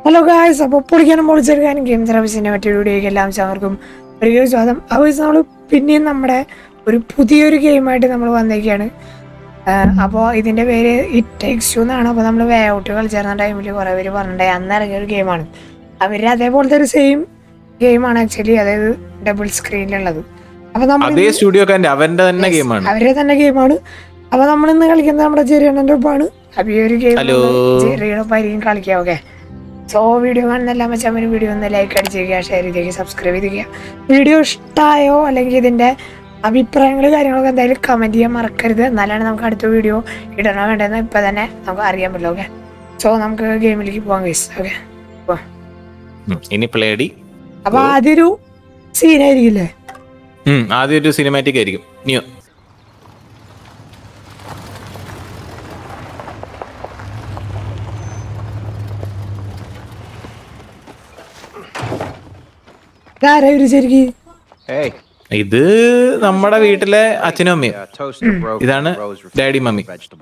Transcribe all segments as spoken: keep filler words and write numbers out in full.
Hello guys, അപ്പോൾ പൊളിക്കാനും പൊളിച്ചെടുക്കാനും game തെറാപ്പിസിൻ്റെ മറ്റൊരു വീഡിയോയ്ക്ക് എല്ലാം ചവർക്കും ഒരു സ്വാഗതം. അപ്പോൾ നമ്മൾ പിന്നെയും നമ്മുടെ ഒരു പുതിയൊരു ഗെയിമായിട്ട് നമ്മൾ വന്നേക്കാണ്. അപ്പോൾ ഇതിൻ്റെ പേര് ഇറ്റ് ടേക്സ് ടു എന്നാണ്. അപ്പോൾ നമ്മൾ വേ ഔട്ട് കളിച്ചിരുന്ന ടൈമിൽ കുറേ പേര് പറഞ്ഞിട്ടുണ്ടായി അന്ന് ഇറങ്ങിയ ഒരു ഗെയിമാണ്. അവർ അതേപോലത്തെ ഒരു സെയിം ഗെയിമാണ് ആക്ച്വലി, അതായത് ഡബിൾ സ്ക്രീനിലുള്ളത്. അപ്പോൾ നമ്മൾ അവരുടെ തന്നെ ഗെയിമാണ്. അപ്പോൾ നമ്മൾ ഇന്ന് കളിക്കുന്നത് നമ്മുടെ ചെറിയണ്ണൻ്റെ ഒപ്പമാണ്. അപ്പോൾ ഈ ഒരു ഗെയിം ചെറിയുടെ ഒപ്പായിരിക്കും കളിക്കാം. ഓക്കെ, സോ വീഡിയോ കാണുന്നെല്ലാം വെച്ചാൽ വീഡിയോ ഒന്ന് ലൈക്ക് അടിച്ചേക്കുക, ഷെയർ ചെയ്തേക്കുക, സബ്സ്ക്രൈബ് ചെയ്തേക്കുക. വീഡിയോ ഇഷ്ടമായോ അല്ലെങ്കിൽ ഇതിൻ്റെ അഭിപ്രായങ്ങൾ കാര്യങ്ങളൊക്കെ എന്തായാലും കമൻറ്റ് ചെയ്യാൻ മറക്കരുത്. എന്നാലാണ് നമുക്ക് അടുത്ത വീഡിയോ ഇടണോ വേണ്ടതെന്ന് ഇപ്പം തന്നെ നമുക്ക് അറിയാൻ പറ്റില്ല. ഓക്കെ, സോ നമുക്ക് ഗെയിമിലേക്ക് പോകാം ഗൈസ്. ഓക്കെ, അപ്പോൾ ആദ്യൊരു സീനായിരിക്കില്ലേ? ആദ്യം ഒരു സിനിമാറ്റിക് ആയിരിക്കും. ന്യൂ ഇത് നമ്മുടെ വീട്ടിലെ അച്ഛനും അമ്മയും. ഇതാണ് ഡാഡി മമ്മി.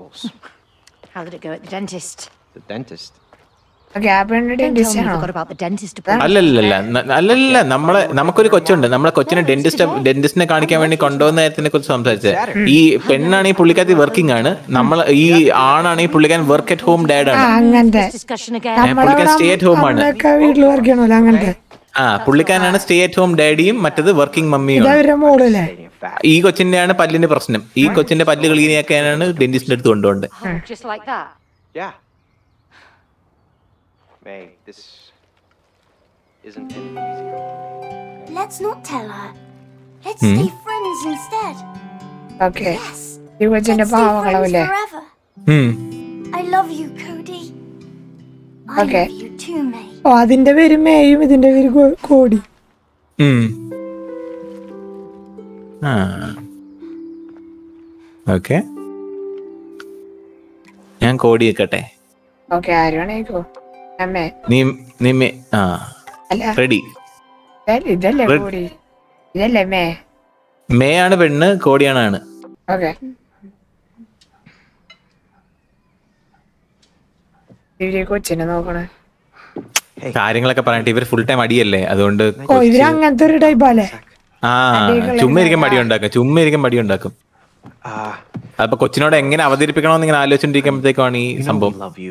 അല്ലല്ല അല്ലല്ല നമ്മളെ നമുക്കൊരു കൊച്ചുണ്ട്. നമ്മളെ കൊച്ചിനെ ഡെന്റിസ്റ്റ് ഡെന്റിസ്റ്റിനെ കാണിക്കാൻ വേണ്ടി കൊണ്ടുവന്ന നേരത്തിനെ കുറിച്ച് സംസാരിച്ചത്. ഈ പെണ്ണാണെങ്കിൽ പുള്ളിക്കാരി വർക്കിംഗ് ആണ്, നമ്മൾ ഈ ആണാണെങ്കിൽ പുള്ളിക്കാരൻ വർക്ക് അറ്റ് ഹോം ഡാഡ് ആണ്. പുള്ളിക്കാരൻ സ്റ്റേ അറ്റ് ഹോം ആണ്. ആ പുള്ളിക്കാരനാണ് സ്റ്റേ അറ്റ് ഹോം ഡാഡിയും മറ്റത് വർക്കിംഗ് മമ്മിയും. ഈ കൊച്ചിന്റെയാണ് പല്ലിന്റെ പ്രശ്നം. ഈ കൊച്ചിന്റെ പല്ല് ക്ലീനിയാക്കാനാണ് ഡെന്റിസ്റ്റിന്റെ അടുത്ത് കൊണ്ടുപോകേണ്ടത്. ഓ, അതിന്റെ പേര് മേയും, ഇതിന്റെ പേര് കോടി. ഓക്കെ, ഞാൻ കോടി വെക്കട്ടെ. മേ ആണ് പെണ്ണ്, കോടിയാണ് ആണ്. കൊച്ചിനെ നോക്കണേ കാര്യങ്ങളൊക്കെ പറഞ്ഞിട്ട് ഇവർ ഫുൾ ടൈം അടിയല്ലേ, അതുകൊണ്ട് അങ്ങനത്തെ ഒരു ടൈപ്പല്ലേ. ആ ചുമ്മാ ഇരിക്കും മടി ഉണ്ടാക്കും, ചുമ്മാ ഇരിക്കും മടി ഉണ്ടാക്കും. അപ്പൊ കൊച്ചിനോട് എങ്ങനെ അവതരിപ്പിക്കണമെന്ന് ഇങ്ങനെ ആലോചിച്ചോണ്ടിരിക്കുമ്പോഴത്തേക്കാണ് ഈ സംഭവം.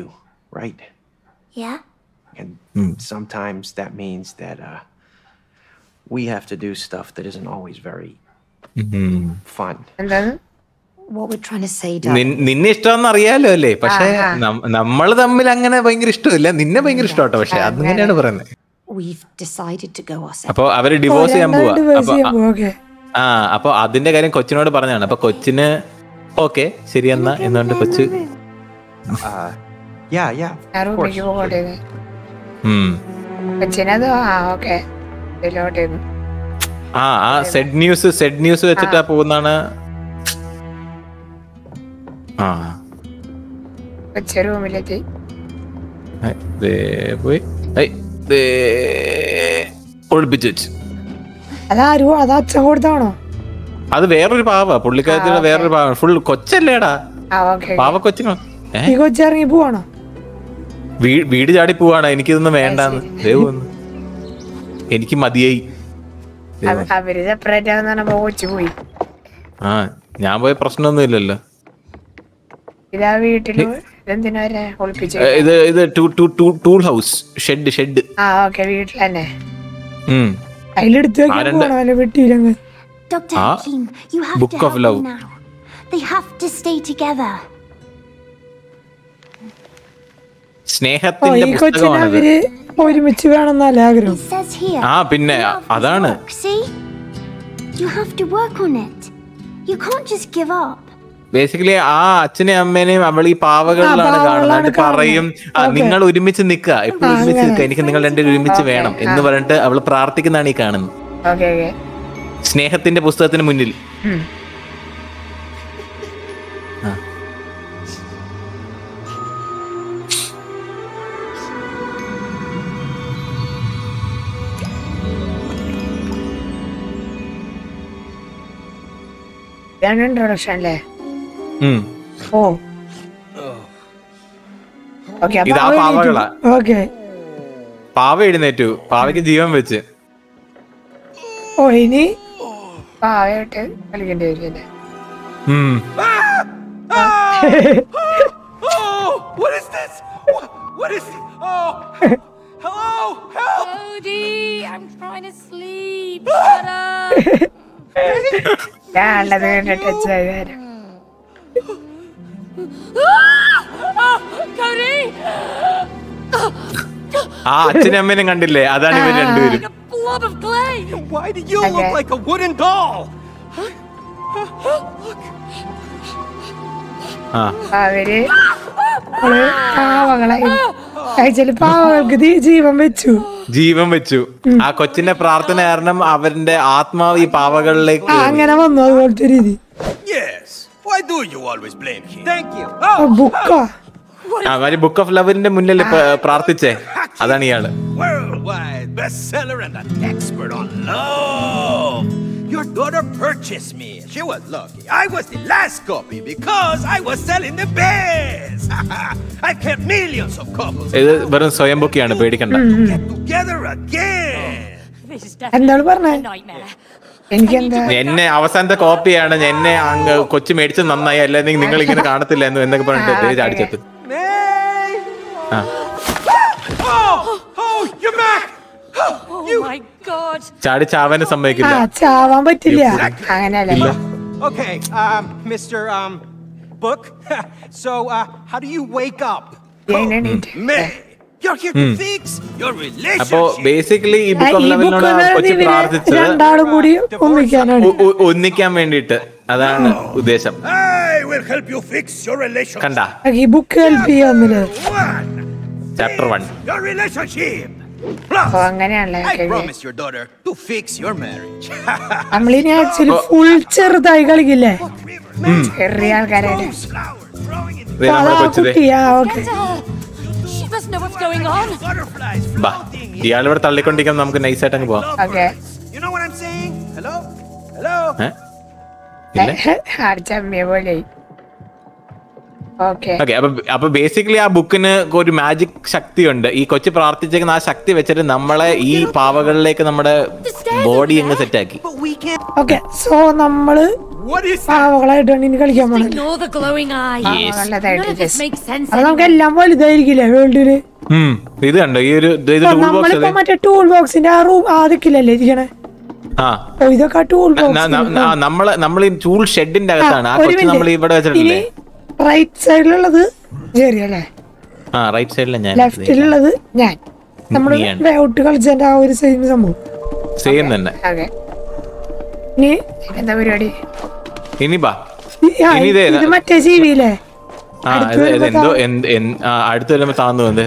നിന്നെ ഇഷ്ടമെന്ന് അറിയാലോ അല്ലേ, പക്ഷെ നമ്മള് തമ്മിൽ അങ്ങനെ ഭയങ്കര ഇഷ്ടമില്ല. നിന്നെ ഭയങ്കര ഇഷ്ടമാട്ടോ, പക്ഷെ അങ്ങനെയാണ് പറയുന്നത്. അപ്പൊ അവര് ഡിവോഴ്സ് ചെയ്യാൻ പോവാ. ആ അപ്പൊ അതിന്റെ കാര്യം കൊച്ചിനോട് പറഞ്ഞാണ്. അപ്പൊ കൊച്ചിന് ഓക്കെ ശരി എന്നാ എന്നുകൊണ്ട് കൊച്ച് ആ ആ സെഡ് ന്യൂസ് സെഡ് ന്യൂസ് വെച്ചിട്ടാ പോകുന്നാണ്. ആ റൂമിലെത്തി പോയി ഒളിപ്പിച്ചു വെച്ച്. അതാരോ അത് അച്ഛൻ കൊടുത്താണോ? അത് വേറൊരു പാവ, പുള്ളിക്കാരത്തിയുടെ വേറൊരു പാവ. ഫുൾ കൊച്ചല്ലേടാ, പാവ കൊച്ചിനോ. കൊച്ചിറങ്ങി പോവാണോ? വീട് ചാടി പോവാണ്. എനിക്കിതൊന്നും വേണ്ടാന്ന് ദേവന്ന്, എനിക്ക് മതിയായി. ആ ഞാൻ പോയ പ്രശ്നമൊന്നും ഇല്ലല്ലോ. ഇത് ഇത് tool house, shed shed. Book of love. സ്നേഹത്തിന്റെ പുസ്തകമാണ്. ഒരുമിച്ച് വേണമെന്നല്ല ആഗ്രഹം. ആ പിന്നെ അതാണ്. ബേസിക്കലി ആ അച്ഛനെയും അമ്മേനെയും അവൾ ഈ പാവകളിലാണ് കാണുന്നത്. പറയും നിങ്ങൾ ഒരുമിച്ച് നിൽക്കുക, എപ്പോഴും ഒരുമിച്ച് നിൽക്കുക, എനിക്ക് നിങ്ങൾ രണ്ടുപേരും ഒരുമിച്ച് വേണം എന്ന് പറഞ്ഞിട്ട് അവൾ പ്രാർത്ഥിക്കുന്നതാണ് ഈ കാണുന്നത്. സ്നേഹത്തിന്റെ പുസ്തകത്തിന് മുന്നിൽ. ഇൻട്രൊഡക്ഷൻ അല്ലേ? ഓ ഇതാ പാവകളാ. ഓക്കെ, പാവ എഴുന്നേറ്റു. പാവയ്ക്ക് ജീവൻ വെച്ച്. ഓ ഇനി പാവയായിട്ട് കളിക്കേണ്ടി വരില്ലേ? ഉം. What is this? What, what is it? Oh, hello, help! Cody, I'm trying to sleep. Shut up. ഞാൻ ഉള്ളത് ടച്ച് ആയാലും Cody! ആ അച്ഛനും അമ്മേനും കണ്ടില്ലേ? അതാണ് ഇവർ രണ്ടുപേരും. A blob of clay. Why do you Okay. look like a wooden doll? ആ അവര് അവള് പാവങ്ങളെ കഴിച്ചാല് പാവങ്ങൾക്ക് ദീ- ജീവൻ വെച്ചു. ജീവൻ വെച്ചു. ആ കൊച്ചിന്റെ പ്രാർത്ഥന കാരണം അവരുടെ ആത്മാവ് ഈ പാവകളിലേക്ക് ആ, അങ്ങനെ വന്നു അതുപോലത്തെ രീതി. Yes. Why do you always blame him? Thank you. ബുക്കാ അവര് ബുക്ക് ഓഫ് ലവിന്റെ മുന്നിൽ പ്രാർത്ഥിച്ചേ. അതാണ് ഇയാള്. Worldwide bestseller and an expert on love. Your daughter purchased me. She was lucky. I was the last copy because I was selling the best. I've kept millions of couples. ഇത് വെറും സ്വയം ബുക്കിയാണ്, പേടിക്കണ്ട. Get together again. This is definitely എന്താണ് പറഞ്ഞേ? a nightmare. എനിക്കെന്താ എന്നെ അവസാനത്തെ കോപ്പിയാണ്. എന്നെ അങ്ങ് കൊച്ചു മേടിച്ചത് നന്നായി, അല്ലെങ്കിൽ നിങ്ങൾ ഇങ്ങനെ കാണത്തില്ല എന്ന് എന്നൊക്കെ പറഞ്ഞിട്ട് ചാടിച്ചെത്ത്. May! ആ Oh! Oh, you're back! Oh my god. ചാടി ചാവാനും ആ സമ്മതിക്കില്ല. ചാവാൻ പറ്റില്ല അങ്ങനെയല്ലേ? Okay, um, Mister Um, Book. So, uh, how do you wake up? എണീറ്റ്. May, you're here to fix your അപ്പോ relationship. ബേസിക്കലി ഈ ആ, ബുക്ക് ഓഫ് ഈ ലവിനോട് ബുക്ക് കൊച്ചു ഇവര് പ്രാർത്ഥിച്ചത് രണ്ടാളും കൂടി ഒന്നിക്കാനാണ്. ഒ- ഒ- ഒന്നിക്കാൻ വേണ്ടിട്ട്. അതാണ് ഉദ്ദേശം. I will help you fix your relationship. കണ്ട ഈ ബുക്ക് ഹെൽപ്പ് ചെയ്യാന്നില്ലേ? One. Chapter one. Your relationship. അപ്പൊ Plus, അങ്ങനെയാണല്ലേ? I promise your daughter to fix your marriage. നമ്മളിനി ആക്ച്വലി ഫുൾ ചെറുതായി കളിക്കില്ലേ? ചെറിയ ആൾക്കാരായിട്ട്. Flowers growing in ദേ നമ്മുടെ കൊച്ചത്. കുട്ടിയാ okay. Get her. She doesn't know what's going on. butterflies ബാ floating in ഇയാളിവിടെ തള്ളിക്കൊണ്ടിരിക്കാൻ നമുക്ക് നൈസായിട്ട് അങ്ങ് പോവാം. Okay. You know what I'm saying? Hello? Hello? ഏ? ഇല്ല. അടിച്ചമ്മിയ പോലെ. ഓക്കെ. ഓക്കെ അപ്പൊ അപ്പൊ ബേസിക്കലി ആ ബുക്കിന് ഒരു മാജിക് ശക്തിയുണ്ട്. ഈ കൊച്ചു പ്രാർത്ഥിച്ചേക്കുന്ന ആ ശക്തി വെച്ചിട്ട് നമ്മളെ ഈ പാവകളിലേക്ക് നമ്മുടെ ബോഡി അങ്ങ് സെറ്റ് ആക്കി. But we can't. Okay so നമ്മള് What is that? പാവകളായിട്ടാണ് ഇനി കളിക്കാൻ പോണത്. Ignore the glowing eye. Yes. None of this makes sense. അത് നമുക്ക് എല്ലാം വലുതായിരിക്കില്ലേ വേൾഡില്? ഉം ഇത് കണ്ടോ ഈ ഒരു ഇത് ടൂൾ ബോക്സ്. നമ്മളിപ്പോ മറ്റേ ടൂൾ ബോക്സിന്റെ ആ റൂം ആദിക്കില്ലല്ലേ ഇരിക്കണേ? ആ ഓ, ഇതൊക്കെ ടൂൾ ന- ന- ന- ബോക്സ്. ആ, നമ്മള് നമ്മൾ ഈ ടൂൾ ഷെഡിന്റെ അകത്താണ് ആ കൊച്ചു നമ്മൾ ഇവിടെ വെച്ചിട്ടില്ലേ. റൈറ്റ് സൈഡിലുള്ളത് ജെറി അല്ലേ? ആ റൈറ്റ് സൈഡിലെ ഞാൻ ലെഫ്റ്റിലുള്ളത് ഞാൻ. നമ്മള് നീയാണ്. വേഔട്ട് കളിച്ചതിന്റെ ആ ഒരു സെയിം സംഭവം. സെയിം തന്നെ. അതെ. ഇനി എന്താ പരിപാടി? ഇനി ബാ ഈ- ആ, ഇനി ഇതേ ഇത് മറ്റേ ജീവിയില്ലേ? ആ ഇത് ഇത് എന്തോ എന്ത് എന്ത്- ആ, അടുത്ത് വരുമ്പോ താന്നു വന്നേ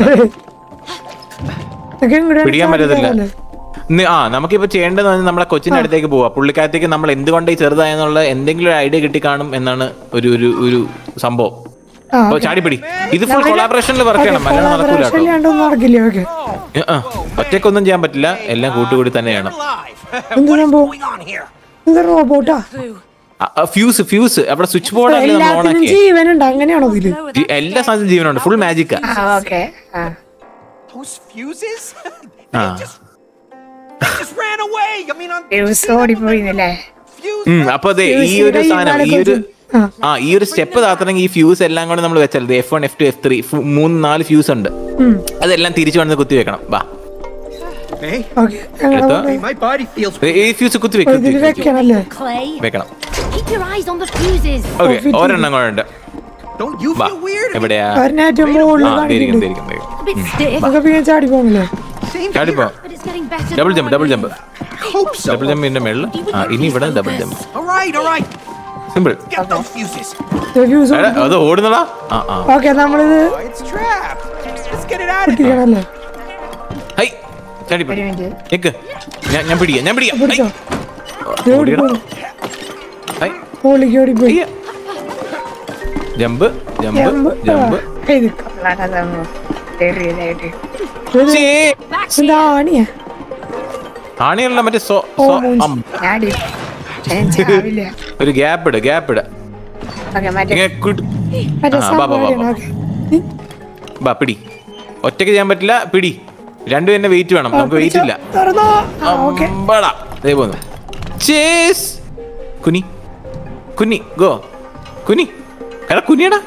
ഇതൊക്കെ ഇങ്ങോട്ട് പിടിക്കാൻ പറ്റത്തില്ല. ചാടിക്കാറല്ലേ? ഇന്ന് ആ നമുക്കിപ്പോ ചെയ്യേണ്ടത് നമ്മളെ കൊച്ചിന്റെ അടുത്തേക്ക് പോവാ. പുള്ളിക്കാരത്തേക്ക് നമ്മൾ എന്തുകൊണ്ട് ഈ ചെറുതായെന്നുള്ള എന്തെങ്കിലും ഒരു ഐഡിയ കിട്ടി കാണും എന്നാണ് ഒരു ഒരു ഒരു സംഭവം. ആ, അപ്പൊ ചാടിപ്പിടി. ഇത് ഫുൾ കൊളാബറേഷനിൽ വർക്ക് ചെയ്യണം, അല്ലാതെ നടക്കൂല collaboration കേട്ടോ. ഇല്ലാണ്ടൊന്നും നടക്കില്ല. ഓക്കെ. ഏ, ആ, ഒറ്റയ്ക്കൊന്നും ചെയ്യാൻ പറ്റില്ല, എല്ലാം കൂട്ടുകൂടി തന്നെ ചെയ്യണം. Alive. എന്ത് What is സംഭവം? going on here? ഇത് റോബോട്ടാ? Clue. ഫ്യൂസ് ഫ്യൂസ് അവിടെ സ്വിച്ച് ബോർഡ് അല്ലേ നമ്മൾ എല്ലാത്തിനും ഓണാക്കിയ. ജീവനുണ്ട് അങ്ങനെയാണോ ഇതില്? Blow without എല്ലാ സാധനവും ജീവനുണ്ട്, ഫുൾ മാജിക്കാ. ആ ഓക്കെ. ആ Those fuses? ആ They just, they just ran away. I mean, on ദിവസം ഓടിപ്പോയില്ലേ? fuse. ഉം, അപ്പൊ അതെ ഈ ഒരു സാധനം ഈ ഒരു ആ ഈ ഒരു സ്റ്റെപ്പ് താത്തണമെങ്കിൽ ഈ ഫ്യൂസ് എല്ലാം കൂടെ നമ്മൾ വെച്ചത് F one F two F three മൂന്ന് നാല് ഫ്യൂസ് ഉണ്ട്. അതെല്ലാം തിരിച്ചു വന്ന് കുത്തി വെക്കണം. വാ Hey, ഓക്കെ. എടുത്തോ. my body feels. ഈ ഫ്യൂസ് കുത്തി വെക്കും ഇതില് വെക്കണല്ലേ? clay. വെക്കണം. Keep your eyes on the fuses. Okay ഒരെണ്ണം കൂടെ ഉണ്ട്. Don't you വാ feel weird? എവിടെയാ? ഒരെണ്ണേറ്റം മുകളിൽ ആ ഇരിക്കുന്നു കാണിക്കുന്നുണ്ട്. ഇരിക്കുന്നു. A bit stiff, നമുക്ക് പിന്നെ ചാടി പോകില്ലേ? Same ചാടിപ്പോ here. but it's getting better. Double the jump more double I jump Hope so. Double ജമ്പിന്റെ മേളിൽ ആ ഇനി ഇവിടെ double jump. All right, all right. Simple. Get those fuses. Fuse അത് ഓടുന്നടാ. ആ ആ ഓക്കെ. നമ്മളിത് Oh, it's trapped. Let's get it out of here. പൊട്ടിക്കണല്ലേ? ഹൈ ചാടിപ്പോ ഒരു മിനിറ്റ് നിക്ക്. ഞാൻ ഞാൻ പിടിക്കാം ഞാൻ പിടിക്കാം. പിടിച്ചോ. ഹൈ. ഓടിയെടാ. ഹൈ ഓടിക്ക് ഓടിപ്പോയി. അയ്യ. Jump jump jump. ഇത് കള്ളാണ് സംഭവം. ചെറിയതായിട്ട്. ഛേ, എന്താ ആണിയാ? ആണിയല്ല മറ്റേ സോ ഓ സോ മൂഞ്ചി. അം. ചാടി. ഞാൻ ചാവില്ല. ഒരു ഗ്യാപ്പ് ഇട് ഗ്യാപ്പ് ഇട്. ഓക്കെ മറ്റേ ഇങ്ങനെ കുട്- മറ്റേ ആ, ബാ, ബാ, ബാ, സംഭവം. ബാ. ഓക്കെ. ബാ പിടി. ഒറ്റയ്ക്ക് ചെയ്യാൻ പറ്റില്ല, പിടി രണ്ടും എന്നെ വെയിറ്റ് വേണം. നമുക്ക് വെയിറ്റ് ഇല്ല. അമ്പടാ ദേ പോന്നു. ചേസ് കുനി കുനി ഗോ കുനി എടാ കുനിയടാ.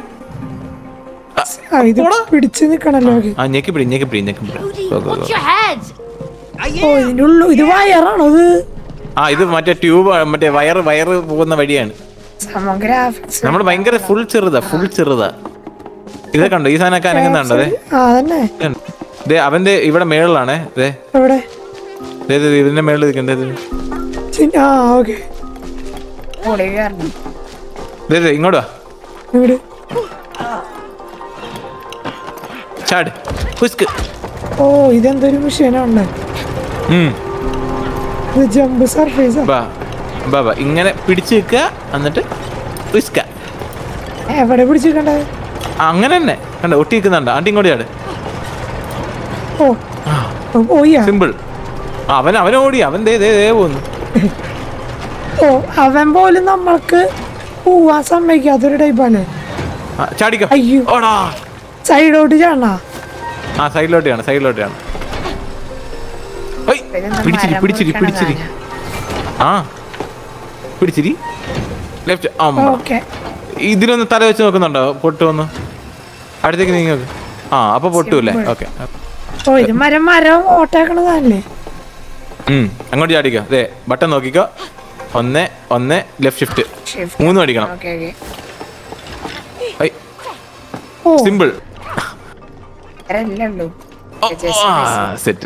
പിടിച്ചു നിക്കണല്ലോ. ആ ഞെക്കി പിടി ഞെക്കി പിടി ഞെക്കി പിടി. ഇത് വയറാണോ? ആ ഇത് മറ്റേ ട്യൂബ് മറ്റേ വയറ് വയറ് പോകുന്ന വഴിയാണ്. നമ്മള് ഭയങ്കര ഫുൾ ചെറുതാ ഫുൾ ചെറുതാ. ഇതൊക്കെ കണ്ടോ ഈ സാധനമൊക്കെ അനങ്ങുന്നുണ്ടോ? അതെ അവന്റെ ഇവിടെ മേളിലാണേ. ഇതിന്റെ മേളിൽ ഇരിക്കണ്ടേ? ഇങ്ങോട്ട് വാ. ചാട്. ഓ ഇതെന്തൊരു മെഷീനാണ്. Jump surface. ഇങ്ങനെ പിടിച്ചു നിൽക്കുക എന്നിട്ട് എവിടെ പിടിച്ചിരിക്കണ്ടേ? അങ്ങനെ തന്നെ കണ്ട ഒട്ടി നിൽക്കുന്നുണ്ട്. ആണ്ടി ഇങ്ങോട്ട് ചാട്. സിമ്പിൾ. അവൻ അവൻ ഓടി അവൻ ദേ ദേ ദേ പോന്നു. ഓ അവൻ പോലും നമ്മൾക്ക് പോവാൻ സമ്മതിക്കാത്തൊരു ടൈപ്പാണ്. ചാടിക്കോ. ഓടാ സൈഡോട്ട് ചാടാ. ആ സൈഡിലോട്ടാണ് സൈഡിലോട്ടാണ്. പിടിച്ചിരി പിടിച്ചിരി പിടിച്ചിരി. ആ പിടിച്ചിരി ലെഫ്റ്റ്. ഇതിലൊന്ന് തല വെച്ച് നോക്കുന്നുണ്ടോ? പൊട്ടുവന്ന് അടുത്തേക്ക് നീങ്ങി നോക്ക്. ആ അപ്പൊ പൊട്ടൂല്ലേ? ഓക്കെ. അങ്ങോട്ട് ചാടിക്കോ. അതെ ബട്ടൺ നോക്കിക്കോ. ഒന്ന് ഒന്ന് ലെഫ്റ്റ് ഷിഫ്റ്റ് മൂന്നും അടിക്കണം. സിമ്പിൾ. സെറ്റ്.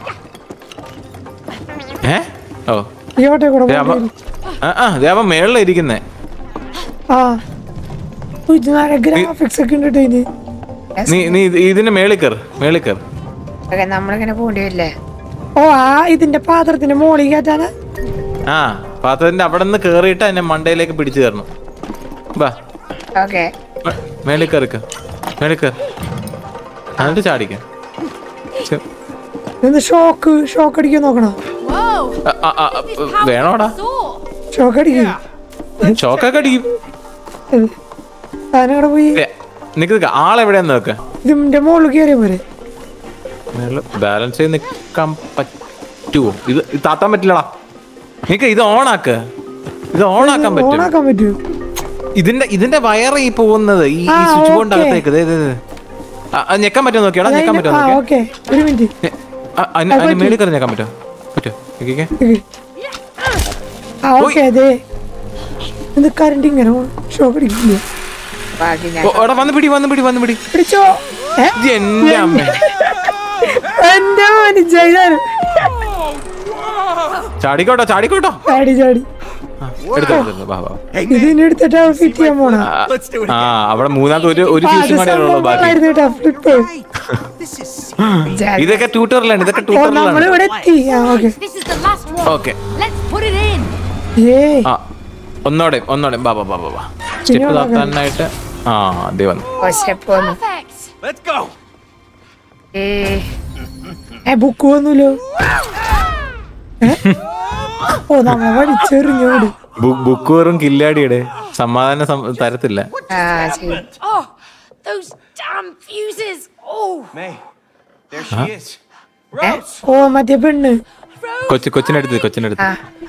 ഏ ഓ അവൻ മേളില ഇരിക്കുന്നേ. നീ നീ ഇതിന്റെ മേളിൽ കയറ് മേളിൽ കയറ്. നമ്മളിങ്ങനെ പോണ്ടില്ലേ? ഓ ആ ഇതിന്റെ പാത്രത്തിന്റെ മോളിൽ കയറ്റാനാ? ആ പാത്രത്തിന്റെ അവിടെ നിന്ന് കേറിയിട്ട് എന്നെ മണ്ടയിലേക്ക് പിടിച്ചു കയറണം. ബാ മേളിൽ കയറിക്ക മേളിൽ കയറി എന്നിട്ട് ചാടിക്ക. ഷോക്ക് ഷോക്ക് അടിക്കാൻ നോക്കണോ? വേണോടാ ഷോക്ക് അടിക്കും. ഷോക്കൊക്കെ അടിക്കും. പോയി നിക്ക് ആളെവിടെയാന്ന് നോക്ക. ഇതിന്റെ മോളിൽ കയറിയ പോലെ ബാലൻസ് ചെയ്ത് നിക്കാൻ പറ്റുമോ? ഇത് താത്താൻ പറ്റില്ലടാ. നിക്ക് ഇത് ഓണാക്ക്. ഇത് ഓണാക്കാൻ പറ്റും. ഇതിന്റെ ഇതിന്റെ വയറ് ഈ പോകുന്നത് ഈ സ്വിച്ച് ബോർഡിന്റെ അകത്തേക്ക് ഞെക്കാൻ പറ്റുമോ നോക്കിയാടാ? ഞെക്കാൻ പറ്റുമോ? അതിന് മേളിൽ കയറി ഞെക്കാൻ പറ്റുമോ? പറ്റുമോ? കറണ്ട് ഇങ്ങനെ ഷോക്ക് അടിക്കില്ല. വന്ന് പിടി വന്ന് പിടി വന്ന് പിടി. പിടിച്ചോ. എന്റെ അമ്മ എന്റെ മോന് ചെയ്താലും ചാടിക്കോട്ടോ ചാടിക്കോട്ടോ. ചാടി ചാടി ഇതിനെടുത്തിട്ട് ഫിറ്റ് ചെയ്യാൻ പോണ. ആ അവിടെ മൂന്നാമത്തെ ഒരു ഒരു ഫ്യൂഷൻ കൂടെ ഉള്ളൂ ബാക്കി. ഇതൊക്കെ ട്യൂട്ടോറിയലാണ്. ഇതൊക്കെ ട്യൂട്ടോറിയലാണ്. ഓക്കെ ഒന്നോടെ ഒന്നോടെ ബാ ബാ ബാ ബാ സ്റ്റെപ്പ് താത്താനായിട്ട്. ആ അതേ വന്നു. ബുക്ക് വന്നല്ലോ. ഓ നമ്മ വലിച്ചെറിഞ്ഞോട്. ബുക്ക് വെറും കില്ലാടിയുടെ സമാധാനം തരത്തില്ല. ഓ മറ്റേ പെണ്ണ് കൊച്ചു കൊച്ചിനടുത്ത് കൊച്ചിനടുത്ത്.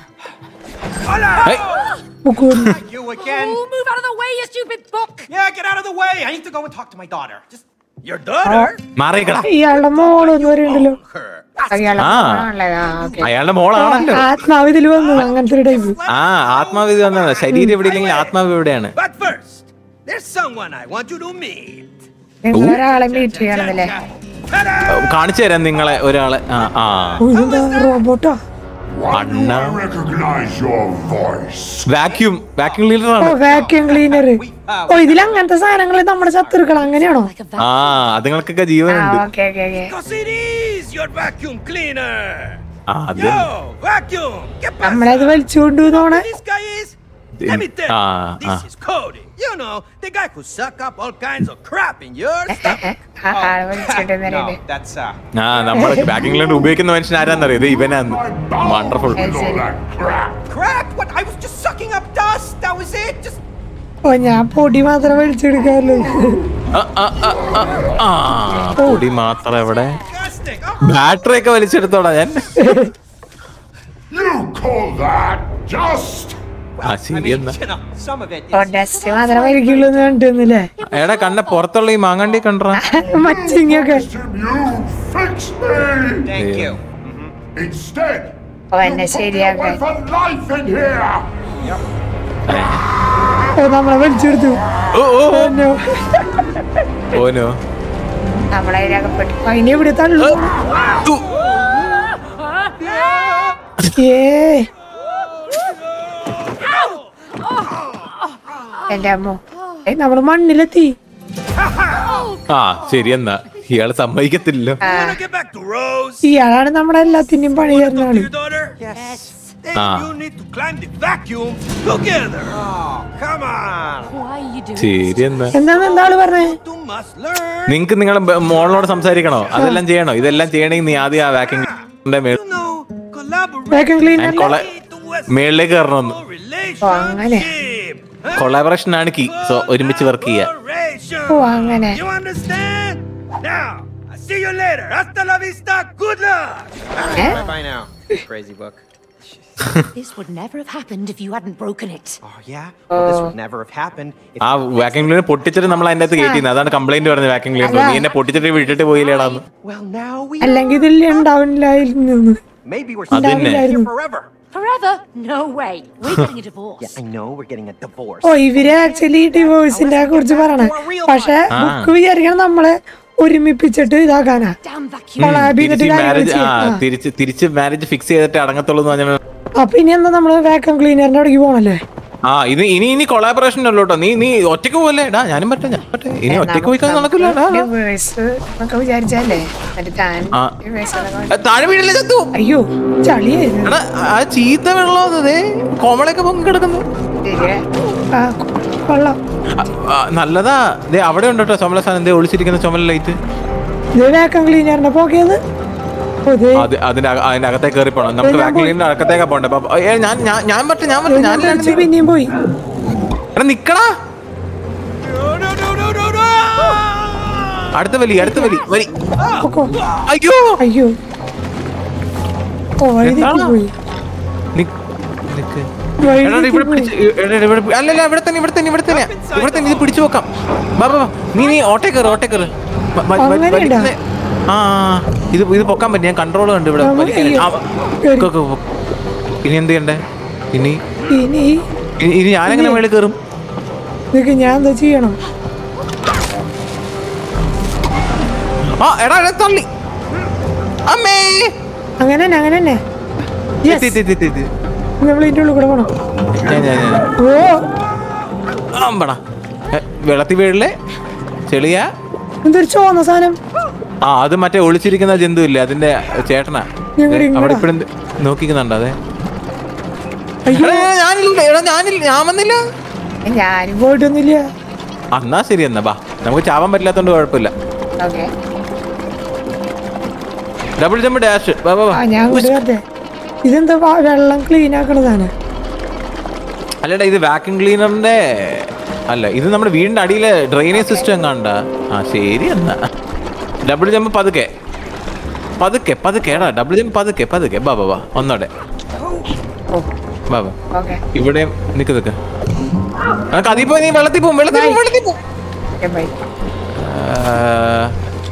Book You again? Oh, move out of the way, you stupid book! Yeah, get out of the way. I need to go and talk to my daughter. Just your daughter? മാറിക്കടാ. ഇയാളുടെ മോളൊന്നും വരണ്ടല്ലോ. അയാളുടെ മോളാണല്ലോ. ആത്മാവിതിൽ വന്നു അങ്ങനത്തെ ടൈപ്പ്. ആ ആത്മാവിധി വന്നത്. ശരീരം എവിടെ ഇല്ലെങ്കിൽ ആത്മാവ് എവിടെയാണ്? But first, there's someone I want you to meet. ഒരാളെ മീറ്റ് ചെയ്യണമെന്നല്ലേ? കാണിച്ചു തരാം നിങ്ങളെ ഒരാളെ. ആ ആ റോബോട്ടോ വാക്യൂം വാക്യൂം ക്ലീനർ ആണ്. Vacuum cleaner. ഓ ഇതിൽ അങ്ങനത്തെ സാധനങ്ങൾ നമ്മുടെ ശത്രുക്കൾ അങ്ങനെയാണോ? ആ അതുങ്ങൾക്കൊക്കെ ജീവനുണ്ട്. നമ്മളത് വലിച്ചുകൊണ്ട് പോണേ. Let me tell you, this is Cody. You know, the guy who suck up all kinds of crap in your stuff. No, that's uh. ആ നമ്മൾ വാക്യൂം ക്ലീനർ ഉപയോഗിക്കുന്ന മനുഷ്യൻ ആരാന്നറിയോ? ഇത് ഇവനാന്ന്. Wonderful. Crap? What? I was just sucking up dust. That was it. Just. ഓ ഞാൻ പൊടി മാത്രം വലിച്ചെടുക്കാറുള്ളൂ. പൊടി മാത്രം എവിടെ? everything. Oh, ബാറ്ററി ഒക്കെ വലിച്ചെടുത്തോടാ ഞാൻ. You call that just? ആ I ശരി mean, എന്നാ. you know, some of it ഓ is. ഡസ്റ്റ് മാത്രമായിരിക്കുള്ളൂ എന്ന് കണ്ടിരുന്നില്ലേ എടാ കണ്ണ പുറത്തുള്ള ഈ മാങ്ങാണ്ടി കണ്ടാ. മച്ചിങ്ങൊക്കെ. Tim, you fix me! Thank you. Instead, ഓ എന്നെ ശരിയാക്കാൻ. with a life in here! ഓ നമ്മളെ വലിച്ചെടുത്തു. ഓ ഓ ഓ, no. ഓനോ. നമ്മളെ അതിനകപ്പെട്ടു. അതിനെ ഇവിടെ തള്ളു. ഏ എന്റെ അമ്മോ ഏ നമ്മള് മണ്ണിലെത്തി. ആ ശരി എന്നാ ഇയാള് സമ്മതിക്കത്തില്ലല്ലോ. You wanna get back to Rose? ഇയാളാണ് നമ്മുടെ എല്ലാത്തിനും പണി തരുന്ന ആള്. Your daughter? Yes. Then Ah. you need to climb the vacuum together. Oh, come on. Why are you doing ശരി എന്നാ. എന്താന്ന് എന്താ ആള് പറഞ്ഞേ? You must learn. നിങ്ങക്ക് നിങ്ങളെ മോളിനോട് സംസാരിക്കണോ? അതെല്ലാം ചെയ്യണോ? ഇതെല്ലാം ചെയ്യണമെങ്കിൽ നീ ആദ്യം ആ walking You know, collaborate. Vacuum cleaner കൊള മേളിലേക്ക് കയറണമെന്ന്. അങ്ങനെ. Relationship. Huh? കൊളാബറേഷൻ ആണ് കീ. സോ ഒരുമിച്ച് വർക്ക് ചെയ്യാ. Collaboration. ഓ അങ്ങനെ. You understand? Now, I see you later. Hasta la vista. Good luck. Eh? Bye bye now, crazy book. This would never have happened if you hadn't broken it. Oh yeah? Well, this would never have happened if ആ vacuum cleaner പൊട്ടിച്ചിട്ട് നമ്മൾ അതിന്റെ അകത്ത് കയറ്റിന്ന്. അതാണ് complaint പറഞ്ഞത് vacuum cleaner. നീ എന്നെ പൊട്ടിച്ചിട്ട് വിട്ടിട്ട് പോയില്ലേടാന്ന്. Well, now we അല്ലെങ്കിൽ ഇതിൽ ഉണ്ടാവില്ലായിരുന്നു. maybe we're Adinne. staying here forever. Forever? No way. We're getting a divorce. Yeah, I know we're getting a divorce. ഓ ഇവര് ആക്ച്വലി ഡിവോഴ്സിന്റെ കുറിച്ച് പറയണേ. പക്ഷെ ബുക്ക് വിചാരിക്കണം നമ്മളെ ഒരുമിപ്പിച്ചിട്ട് ഇതാക്കാനാ. Damn vacuum. കൊളാബ് ചെയ്തിട്ട് തിരിച്ച് കാര്യങ്ങൾ മാരേജ് ആ ചെയ്യാം. തിരിച്ച് തിരിച്ച് മാരേജ് ഫിക്സ് ചെയ്തിട്ട് അടങ്ങത്തുള്ളൂ എന്ന് പറഞ്ഞാൽ. അപ്പൊ ഇനി എന്താ നമ്മള് വാക്യൂം ക്ലീനറിന്റെ അവിടേക്ക് പോണല്ലേ? ആ ഇത് ഇനി ഇനി കൊളാബറേഷൻ ഉള്ളൂ കേട്ടോ. നീ നീ ഒറ്റക്ക് പോലെ ഡാ ഞാനും പറ്റേ ഞാൻ പറ്റേ ഇനി ഒറ്റക്ക് പോയി കഴിഞ്ഞാൽ നടക്കില്ല. ഡാ, ഡാ. ഡിവോഴ്സ് എന്നൊക്കെ വിചാരിച്ചല്ലേ എന്നിട്ട് താൻ ആ. divorce എന്നൊക്കെ ആ, താഴെ വീടില്ല ചത്തു. അയ്യോ ചളിയായിരുന്നു. എടാ ആ ചീത്ത വെള്ളം അതേ കോമളൊക്കെ പൊങ്ങി കിടക്കുന്നു. ശരിയാ. ആ, കൊള്ളാം. ആ, ആ, നല്ലതാ. ദേ അവിടെ ഉണ്ട് കേട്ടോ ചുമല സാധനം. ദേ ഒളിച്ചിരിക്കുന്ന ചുമല ലൈറ്റ്. ഇത് വാക്യൂം ക്ലീനറിനെ പോക്കിയത്. ഓ, ദേ. അത് അതിന്റെ അക- അതിന്റെ അകത്തേക്ക് കയറി പോണം. നമുക്ക് വാക്യൂം അകത്തേക്കാ പോണ്ടേ. അപ്പൊ, ഏ, ഞാൻ ഞാൻ ഞാൻ പറ്റേ ഞാൻ പറ്റേ ഞാൻ ഞാൻ വിളിച്ച് പിന്നെയും പോയി. എടാ നിക്കടാ. No, no, no, no, no, no. അടുത്ത വലി അടുത്ത വലി വലി. പൊക്കോ. അയ്യോ അയ്യോ ഓ വഴി എന്താണ്? തെറ്റിപ്പോയി. നിക്ക്, നിക്ക്. വഴി എടാ, ഇവിടെ തെറ്റിപ്പോയി. പിടിച്ച് എടാ, എടാ, ഇവിടെ പി- അല്ലല്ല ഇവിടെ തന്നെ ഇവിടെ തന്നെ ഇവിടെ തന്നെ ഇവിടെ തന്നെ ഇത് പിടിച്ചു വെക്കാം. ബാ ബാ ബാ. നീ നീ ഓട്ടേ കയറ് ഓട്ടേ കയറ്. വ- വ- വ- അങ്ങനെയുണ്ടോ? വലിക്കുന്നേ. ആ ഇത് ഇത് പൊക്കാൻ പറ്റും. ഞാൻ കൺട്രോൾ കണ്ടു ഇവിടെ നമുക്ക് വലിക്കാൻ. ഈ- ആ, കേറി. പൊക്ക്, പൊക്ക്, പൊക്ക്. ഇനി എന്ത് ചെയ്യണ്ടേ? ഇനി ഇനി ഇനി- ഇനി ഞാനെങ്ങനെ മേളിൽ കയറും? ഇതൊക്കെ ഞാൻ എന്താ ചെയ്യണം? ആ എടാ എടാ തള്ളി. അമ്മേ അങ്ങനെ തന്നെ അങ്ങനെ തന്നെ. Yes. എത്തി, എത്തി, എത്തി, എത്തി. നമ്മൾ ഇതിന്റെ ഉള്ളിൽ കൂടെ പോണം. ഞാൻ ഞാൻ ഞാൻ ഓ അമ്പടാ. എ, വെള്ളത്തിൽ വീഴിലെ ചെളിയാ. എന്തൊരു ചോന്ന സാധനം. ആ അത് മറ്റേ ഒളിച്ചിരിക്കുന്ന ജന്തു ഇല്ലേ അതിന്റെ ചേട്ടനാ. ഞങ്ങളുടെ ദേ, അവിടെ ഇങ്ങടാ. ഇപ്പഴും നോക്കിക്കുന്നുണ്ട്. അതെ അയ്യോ എടാ, ഞാനില്ല എടാ ഞാനില്ല ഞാൻ വന്നില്ല. ഞാനും പോയിട്ടൊന്നുമില്ല. എന്നാ ശരി എന്നാ ബാ. നമുക്ക് ചാവാൻ പറ്റില്ലാത്തോണ്ട് കുഴപ്പമില്ല. Okay double jump dash. ബാ ബാ ബാ. ആ ഞാൻ കൊണ്ട് കയറട്ടെ. ഇതെന്താ വ- വെള്ളം ക്ലീൻ ആക്കണതാണ്. അല്ലടാ ഇത് വാക്യൂം ക്ലീനറിന്റെ അല്ല ഇത് നമ്മുടെ വീടിന്റെ അടിയിലെ ഡ്രെയിനേജ് സിസ്റ്റം കണ്ട. ആ ശരി എന്നാ ഡബിൾ ജമ്പ് പതുക്കെ പതുക്കെ പതുക്കെ എടാ ഡബിൾ ജമ്പ് പതുക്കെ പതുക്കെ. ബാ ബാ ബാ ഒന്നോടെ ബാ ബാ. ഓക്കെ ഇവിടെ നിക്ക് നിക്ക്. നമുക്ക് അതിൽ പോയി നീ വെള്ളത്തിൽ പോവും വെള്ളത്തിൽ പോവും വെള്ളത്തിൽ പോവും. ബൈ. ആ,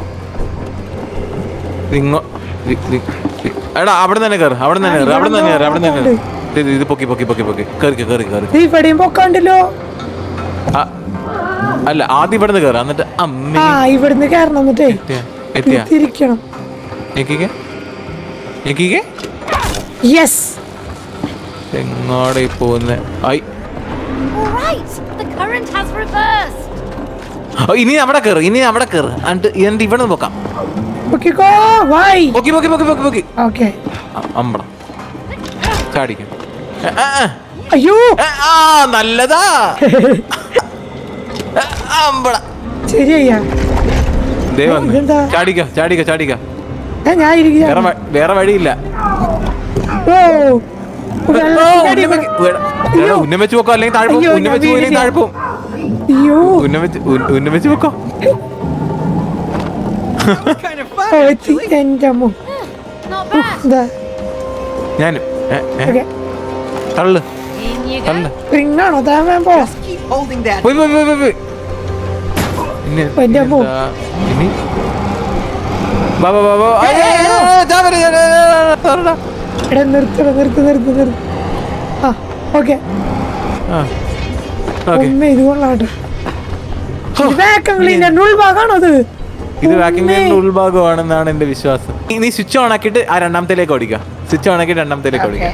ഇങ്ങോ ഇ- ഇ- ഇ- എടാ അവിടെ തന്നെ കയറ് അവിടെ തന്നെ കയറ് അവിടെ തന്നെ കയറ് അവിടെ തന്നെ കയറ്. ഇത് ഇത് പൊക്കി പൊക്കി പൊക്കി പൊക്കി കയറി കയറി കയറി. ഇത് ഇവിടെയും പൊക്കാണ്ടല്ലോ. ആ, അല്ല ആദ്യം ഇവിടുന്ന് കയറാം എന്നിട്ട് അമ്മ ആ ഇവിടുന്ന് കയറണം എന്നിട്ടേ എത്തിയ തിരിക്കണം. ഞെക്കിക്കെ ഞെക്കിക്കെ യെസ് എങ്ങോടെ പോകുന്ന ഐ All right. The current has reversed. ഓ, ഇനി അവിടെ കയറ് ഇനി അവിടെ കയറ് എന്നിട്ട് എന്നിട്ട് ഇവിടെ നിന്ന് പൊക്കാം. പൊക്കിക്കോ വൈ. പൊക്കി പൊക്കി പൊക്കി പൊക്കി പൊക്കി. ഓക്കെ അ- അമ്പട ചാടിക്കും. ആ, ആ, ആ. അയ്യോ ആ, ആ നല്ലതാ. ആ, അമ്പട ശരിയാ. ദേ വന്ന് ഇതെന്താ? ചാടിക്ക ചാടിക്ക ചാടിക്ക. ഏ, ഞാൻ വേറെ ഇരിക്കുക. വ- വേറെ വഴിയില്ല. ഓ ഓ, വെള്ളത്തിന്റെ അടി ഉന്നം വെക്ക്. വേറെ- എടാ, ഉന്നം വെച്ച് വെക്കോ അല്ലെങ്കിൽ താഴെ അയ്യോ, ഉന്നം ഞാൻ വെച്ച് പോയില്ലെങ്കിൽ താഴെ പോവും. അയ്യോ ഉന്നം വെച്ച് ഉൻ- ഉന്നം വെച്ച് വെക്കോ. Kind of fun. ഓ എത്തി എന്റെ അമ്മ. Not bad. ഇതാ ഞാൻ ഓക്കെ തള്ളു In you go. തള്ളു റിങ്ങാണോ താൻ പോ. Keep holding that. പോയി പോയി പോയി പോയി പോയി ഇനി എന്റെ അമ്മോ. എന്താ? ഇനി വാ വാ വാ വാ അയ്യ, അയ്യ, ദാ വരെ, ദാ, ദാ, ദാ, ദാ, ദാ. എടാ നിർത്തട നിർത്ത് നിർത്ത് നിർത്ത്. ആ ഓക്കെ ആ ഓക്കെ ഉമ്മ ഇത് കൊള്ളാട്ടെ. ഇത് vacuum cleaner ന്റെ ഉൾഭാഗമാണോ അത്? ഇത് വാക്യൂം ക്ലീനറിന്റെ ഉൾഭാഗമാണെന്നാണ് എന്റെ വിശ്വാസം. നീ- നീ സ്വിച്ച് ഓൺ ആക്കിയിട്ട് ആ രണ്ടാമത്തേലേക്ക് ഓടിക്കുക. സ്വിച്ച് ഓൺ ആക്കിയിട്ട് രണ്ടാമത്തേലേക്ക് ഓടിക്കുക.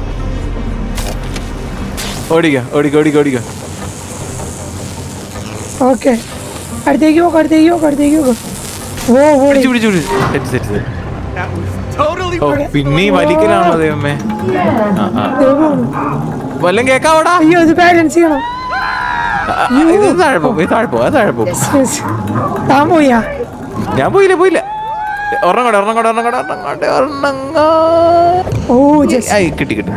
ഓടിക്കുക ഓടിക്കുക ഓടിക്കുക ഓടിക്കുക. ഓക്കെ അടുത്തേക്ക് പോക്ക് അടുത്തേക്ക് പോക്ക് അടുത്തേക്ക് പോക്ക്. ഓ ഓടി. പിടിച്ചു പിടിച്ചു പിടിച്ചു set set set. That was totally ഓ പിന്നെ ഈ വലിക്കലാണല്ലോ ദൈവമേ. ആ ആ ദേ പോണു. വല്ലതും കേക്കാവോടാ? അയ്യോ ഇത് ബാലൻസ് ചെയ്യണം. ആ, ആ, ഇത് താഴെ പോകും ഇത് താഴെ പോകും അത് താഴെ പോകും. Yes, yes. താൻ പോയാ ഞാൻ പോയില്ല പോയില്ല. ഒരെണ്ണം കൂടെ ഒരെണ്ണം കൂടെ ഒരെണ്ണം കൂടെ ഒരെണ്ണം കൂടെ ഒരെണ്ണം ഓ ജസ്റ്റ് ആയി കിട്ടി കിട്ടി.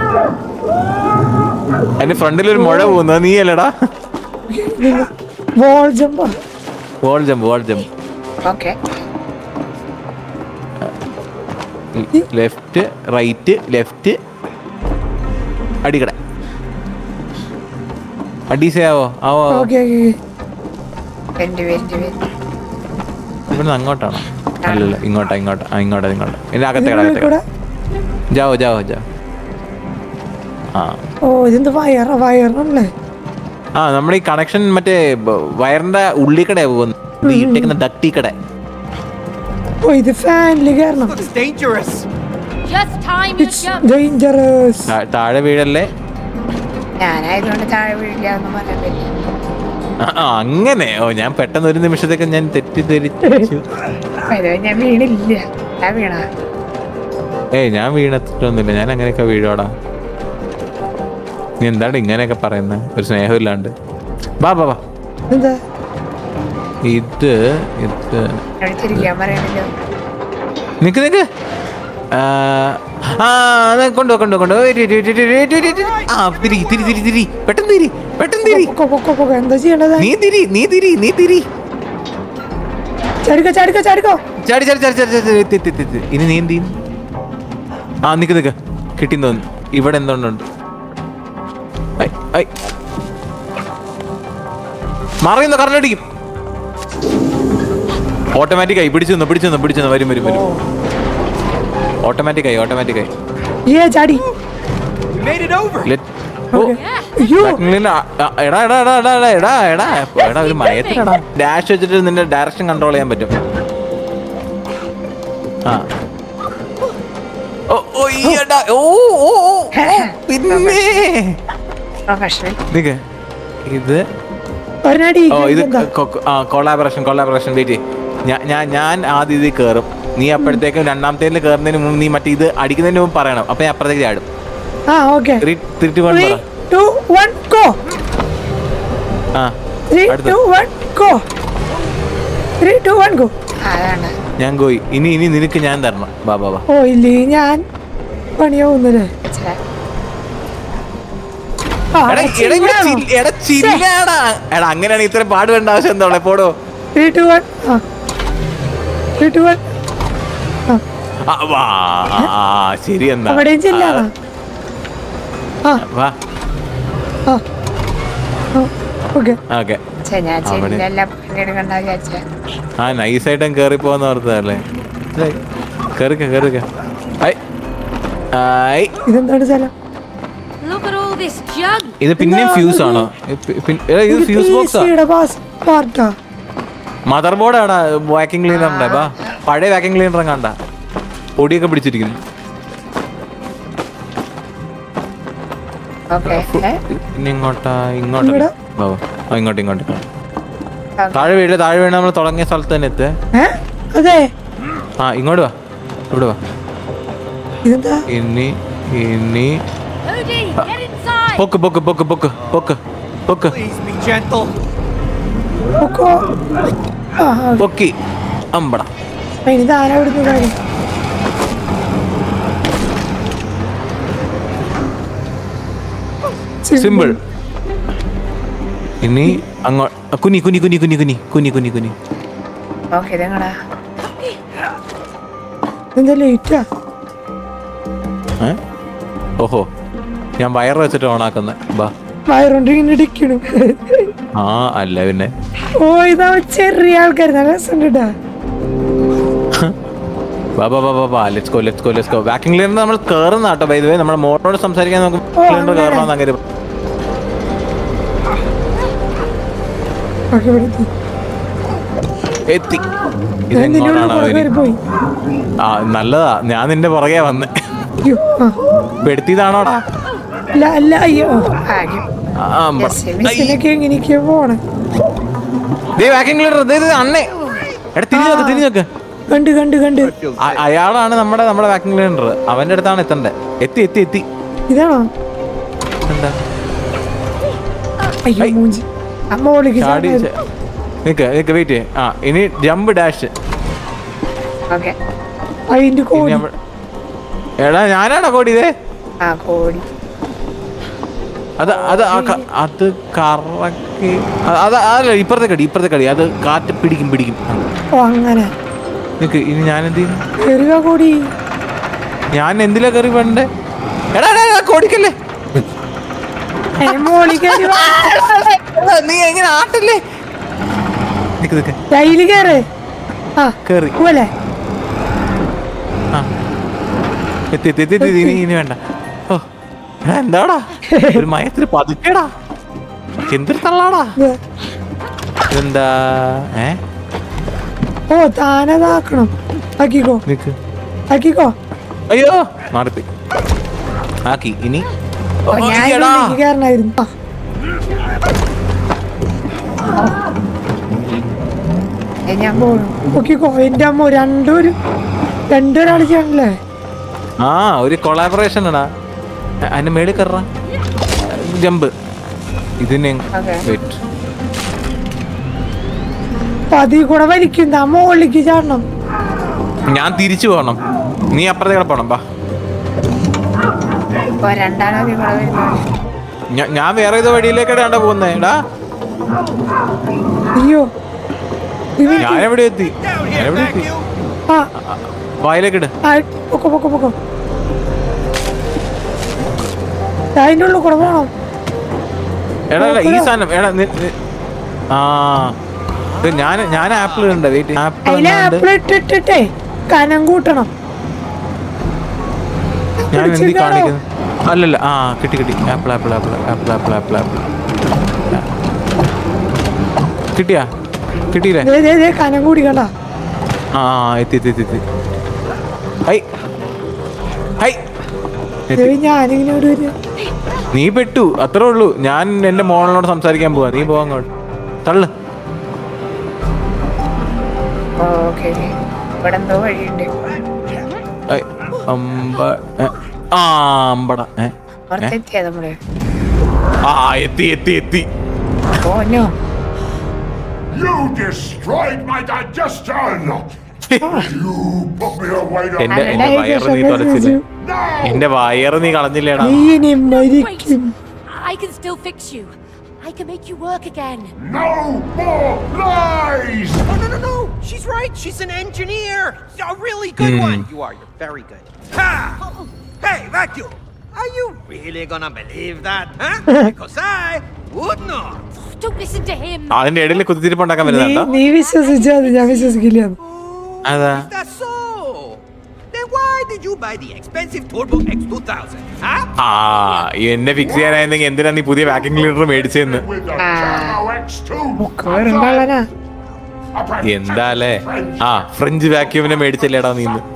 അതിന്റെ ഫ്രണ്ടിൽ ഒരു മുഴ പോകുന്നത് നീ അല്ലടാ. Ball jump. Wall jump wall jump. Okay left right left അടിക്കട അഡീസയാവോ ആവോ. ഓക്കെ ഇവിടുന്ന് അങ്ങോട്ടാണോ? അല്ലല്ല ഇങ്ങോട്ടാ ഇങ്ങോട്ടാ ആ ഇങ്ങോട്ടാ ഇങ്ങോട്ടാ ഇതിന്റെ അകത്തേക്കട അകത്തേക്കട ജാവോ ജാവോ ജാവോ. ആ ഓ ഇതെന്ത് വയറ വയറല്ലേ? ആ നമ്മുടെ ഈ കണക്ഷൻ മറ്റേ ബ- വയറിന്റെ ഉള്ളിക്കടയാ പോകുന്നത്. ഇട്ടേക്കുന്ന ഡക്റ്റി കട. ഓ ഇത് ഫാനില് കയറണം. looks dangerous. Just time your it's jump. Dangerous. താ- താഴെ വീഴല്ലേ. ഞാനായതുകൊണ്ട് താഴെ വീഴില്ല എന്ന് പറയാൻ പറ്റില്ല. ആ, ആ, അങ്ങനെ ഓ ഞാൻ പെട്ടെന്ന് ഒരു നിമിഷത്തേക്ക് ഞാൻ തെറ്റിദ്ധരിച്ചു. ഞാൻ വീണില്ല. ഞാൻ വീണ ഏയ് ഞാൻ വീണത്തിട്ടൊന്നുമില്ല. ഞാൻ അങ്ങനെയൊക്കെ വീഴോടാ. നീ എന്താണ് ഇങ്ങനെയൊക്കെ പറയുന്നത്? ഒരു സ്നേഹമില്ലാണ്ട്. ബാ ബാ ബാ. എന്താ ഇത് ഇത് തിരിക്കാൻ പറയണല്ലോ. നിക്ക് നിക്ക്. ആ ആ, അത് കൊണ്ടുപോ കൊണ്ടുപോ കൊണ്ടുപോ. ഇരി, ഇരി, ഇരി, ഇരി, ഇരി, ഇരി. ആ തിരി തിരി തിരി തിരി പെട്ടെന്ന് തിരി പെട്ടെന്ന് തിരി. പൊക്കോ പൊക്കോ പൊക്കോ. എന്താ ചെയ്യേണ്ടത്? നീ തിരി നീ തിരി നീ തിരി. ചാടിക്കോ ചാടിക്കോ ചാടിക്കോ. ചാടി ചാടി ചാടി ചാടി ചാടി എത്തി, എത്തി, എത്തി, എത്തി. ഇനി നീ എന്ത് ചെയ്യും? ആ നിക്ക് നിക്ക് കിട്ടിന്ന് തോന്നുന്നു. ഇവിടെ എന്തുകൊണ്ടുണ്ട്? ഐ, ഐ. മറിയുന്നു കറണ്ടടിക്കും. ഓട്ടോമാറ്റിക് ആയി പിടിച്ചു നിന്നു പിടിച്ചു നിന്നു പിടിച്ചു നിന്നു. വരും വരും വരും. ഓട്ടോമാറ്റിക് ആയി ഓട്ടോമാറ്റിക് ആയി. ഏ ചാടി. We made it over. Let ഓ അയ്യോ എടാ എടാ എടാ എടാ എടാ എടാ എടാ എടാ ഒരു മയത്തിലടാ. ഡാഷ് വെച്ചിട്ട് നിന്റെ ഡയറക്ഷൻ കൺട്രോൾ ചെയ്യാൻ പറ്റും. ആ ഓ ഓ ഈ എടാ ഓ ഓ ഓ പിന്നെ പ്രൊഫഷണൽ. നിക്ക് ഇത് ഒരടി ഓ ഇത് കൊളാബറേഷൻ കൊളാബറേഷൻ വെയിറ്റ്. ഞാൻ ഞാൻ ഞാൻ ആദ്യം ഇതിൽ കയറും. നീ അപ്പോഴത്തേക്കും രണ്ടാമത്തേതിൽ കയറുന്നതിന് മുമ്പ് നീ മറ്റേ ഇത് അടിക്കുന്നതിന് മുമ്പ് പറയണം. അപ്പൊ ഞാൻ അപ്പുറത്തേക്ക് ചാടും. ആ ഓക്കെ. തിരിച്ചു പോകാൻ പറ. Two one go. ആ ത്രീ അടുത്ത two one go. Three two one go. അതാണ്. ഞാൻ പോയി. ഇനി ഇനി നിനക്ക് ഞാൻ തരണം. ബാ ബാ ബാ. ഓ ഇല്ലേ ഞാൻ പണിയാവുന്നല്ലേ. എടാ, എടാ, ഇവിടെ ചില്ല- എടാ, ചില്ലാടാ. എടാ അങ്ങനെയാണെങ്കിൽ ഇത്ര പാട് വേണ്ട ആവശ്യം എന്താ പോടോ. Three two one. ആ ത്രീ ടു വൺ. ആ, വാ, ആ, ശരി എന്നാ അവിടെയും ചില്ലാണോ? ആ വാ ആ ഓക്കെ. ഓക്കെ. ഞാൻ അവിടെ. ചില്ലെല്ലാം എടുക്കണ്ട വിചാരിച്ച. ആ നൈസായിട്ട് കയറി പോവാന്ന് ഓർത്തതല്ലേ. കേറിക്ക കേറിക്ക. ഐ ഐ ഇതെന്താണ് സ്ഥലം? Look at all this junk. ഇത് പിന്നെയും ഫ്യൂസ് ആണോ? പി- പി- എടാ, ഇത് ഫ്യൂസ് ബോക്സാ. പാർട്ടാ. മദർ ബോർഡ് ആടാ. വാക്യൂം ക്ലീനറിന്റെ ബാ. പഴയ വാക്യൂം ക്ലീനർ കണ്ട പൊടിയൊക്കെ പിടിച്ചിരിക്കുന്നു. ഓക്കെ. ഇനി ഇങ്ങോട്ടാ ഇങ്ങോട്ടാ ഇവിടെ? ബാ, ബാ. ആ, ഇങ്ങോട്ട് ഇങ്ങോട്ട് ഇങ്ങോട്ട്. താഴെ വീട് താഴെ വീട് നമ്മൾ തുടങ്ങിയ സ്ഥലത്ത് തന്നെ എത്തേ. ഏ അതെ. ആ ഇങ്ങോട്ട് വാ ഇവിടെ വാ. ഇതെന്താ? ഇനി ഇനി Hoodie, get inside. പൊക്ക് പൊക്ക് പൊക്ക് പൊക്ക് പൊക്ക് പൊക്ക് Please be gentle. പൊക്കോ. ആ പൊക്കി അമ്പട. ഇനി താരാ വിടുന്ന കാര്യം. സിമ്പിൾ. ഇനി അങ്ങോട്ട് കുനി കുനി കുനി കുനി കുനി കുനി കുനി കുനി. ഓക്കെ ഇതെങ്ങടാ? എന്താ ലേറ്റാ? ഓഹോ, ഞാൻ വയറ് വെച്ചിട്ട് ഓണാക്കുന്ന. ബാ, വയറുകൊണ്ട് ഇങ്ങനെ ഇടിക്കണു. ആ അല്ല പിന്നെ. ഓ ഇതാ ചെറിയ ആൾക്കാർ നല്ല രസമുണ്ടാ. ബാ ബാ ബാ ബാ let's go let's go let's go. Vacuum cleaner നമ്മൾ കേറുന്ന കേട്ടോ. ബൈ ദ വേ നമ്മുടെ മോട്ടോട് സംസാരിക്കാൻ നമുക്ക് ക്ലീനർ കയറണമെന്ന് അങ്ങനെ എത്തി. ഇതെങ്ങോട്ടാണോ? ആ നല്ലതാ, ഞാൻ നിന്റെ പുറകെ വന്ന് പെടുത്തിയതാണോടാ? അയ്യോ എങ്ങനെയൊക്കെയാ പോണേ? അണ്ണേ എടാ തിരിഞ്ഞു നോക്ക് തിരിഞ്ഞു നോക്ക്. കണ്ട് കണ്ട് കണ്ട് അയാളാണ് നമ്മുടെ നമ്മുടെ വാക്യൂം ക്ലീനർ. അവന്റെ അടുത്താണ് എത്തണ്ടേ. എത്തി എത്തി എത്തി. ഇതാണോ? എന്താ അയ്യോ മൂഞ്ചി. അമ്മോളിക്ക് നിക്ക് നിക്ക് വെയിറ്റ്. ആ ഇനി ജമ്പ് ഡാഷ്. അതിന്റെ കോടി. എടാ ഞാനാണോ കോടി? ഇതേ ആ കോടി. അത് അത് അത് കറക്കി അത് അതല്ല ഇപ്പുറത്തെ കടി ഇപ്പുറത്തെ കടി. അത് കാറ്റ് പിടിക്കും പിടിക്കും. ഓ അങ്ങനെ. നിക്ക് ഇനി ഞാൻ എന്ത് ചെയ്യുന്നു? കോടി ഞാൻ എന്തിലാ കയറി വേണ്ടേ? എടാ കോടിക്കല്ലേ നീ എങ്ങനെ ആട്ടല്ലേ? നിക്ക് നിക്ക് കേറ്. ആ കേറി പോലെ എത്തി എത്തി എത്തി. ഇനി വേണ്ട. ഓ എന്താടാ ഒരു മയത്തിന് പതുക്കേടാ. എന്തൊരു തള്ളാടാ എന്താ? ഏ ഓ താനതാക്കണം. ആക്കിക്കോ നിക്ക് ആക്കിക്കോ. അയ്യോ മാറിപ്പോയി. ആക്കി ഇനി കാരണായിരുന്നു. ഞാൻ പോണു. ഓക്കിക്കോ. എന്റെ അമ്മ രണ്ടൊരു രണ്ടൊരാൾ ചെയ്യണല്ലേ? ആ ഒരു കൊളാബറേഷൻ ആടാ. അതിന്റെ മേളിൽ കയറാ ജമ്പ്. ഇതിനെ പതി കൂടെ വലിക്കും. മോളിലേക്ക് ചാടണം. ഞാൻ തിരിച്ചു പോകണം. നീ അപ്പുറത്തെ കൂടെ പോണം. ബാ ഞാൻ വേറെ ഏതോ വഴിയിലേക്കാണ് പോകുന്നേ. എടാ അയ്യോ ഞാൻ എവിടെ എത്തി? എവിടെ എത്തി? വായിലേക്കിട്. പൊക്കോ പൊക്കോ പൊക്കോ. അതിൻ്റെ ഉള്ളിൽ കൂടെ പോണം. എടാ ഈ സാധനം എടാ ആ ഞാൻ ഞാൻ ആപ്പിൾ ഉണ്ട്. ആപ്പിൾ ഇട്ടിട്ടേ കനം കൂട്ടണം. ഞാൻ എന്തി കാണിക്കുന്നു? അല്ലല്ല ആ കിട്ടി കിട്ടി. Apple apple apple apple apple apple apple കിട്ടിയാ? കിട്ടിയില്ലേ? കനം കൂടി കണ്ട. ആ എത്തി എത്തി എത്തി. ഹൈ ഹൈ ഞാനിങ്ങനെ നീ പെട്ടു അത്രേ ഉള്ളൂ. ഞാൻ എന്റെ മോളിനോട് സംസാരിക്കാൻ പോവാ. നീ പോവാ അങ്ങോട്ട്. തള്ളു. എത്തി എത്തി എത്തി. You destroyed my digestion. You put me away to എന്റെ എന്റെ വയറ് നീ തൊലച്ചില്ല. എന്റെ വയറ് നീ കളഞ്ഞില്ലേടാ. I can still fix you. I can make you work again. No more lies. Oh no no no! She's right. She's an engineer. A really good mm. one. You are. You're very good. Ha! Hey, vacuum. Are you really gonna believe that? Huh? Because I would not. Don't listen to him. അതിന്റെ ഇടയിൽ കുത്തിരിപ്പുണ്ടാക്കാൻ വരുന്നുണ്ടോ? നീ വിശ്വസിച്ചാൽ ഞാൻ വിശ്വസിക്കില്ല. അതാ. Is that so? Then why did you buy the expensive Turbo X two thousand? Huh? ആ എന്നെ ഫിക്സ് ചെയ്യാനായിരുന്നെങ്കിൽ എന്തിനാ നീ പുതിയ വാക്യൂം ക്ലീനർ മേടിച്ചെന്ന്? എന്താലേ ആ ഫ്രഞ്ച് വാക്യൂമിനെ മേടിച്ചല്ലേടാ നീ ഇന്ന്?